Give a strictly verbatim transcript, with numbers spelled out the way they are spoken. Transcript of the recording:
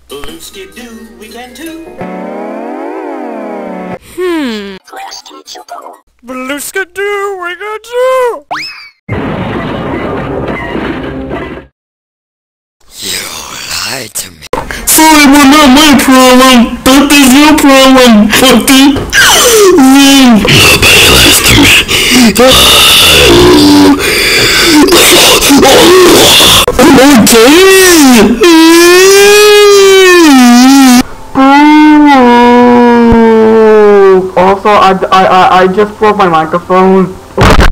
Blue-skid-doo, we can too. Hmm. Blue-skid-doo, we can too. You lied to me. Sorry, we're not my problem. That is your problem, fucking. Nobody lies to me. Also, I, I, I, I just broke my microphone.